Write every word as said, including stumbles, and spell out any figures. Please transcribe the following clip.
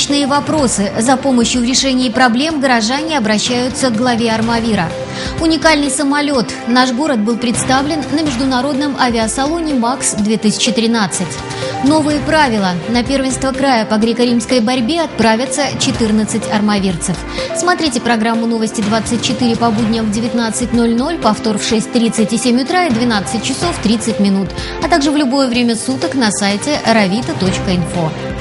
Насущные вопросы. За помощью в решении проблем горожане обращаются к главе Армавира. Уникальный самолет. Наш город был представлен на международном авиасалоне МАКС-две тысячи тринадцать. Новые правила. На первенство края по греко-римской борьбе отправятся четырнадцать армавирцев. Смотрите программу «Новости двадцать четыре» по будням в девятнадцать ноль ноль, повтор в шесть тридцать и семь утра и двенадцать часов тридцать минут, а также в любое время суток на сайте равита точка инфо.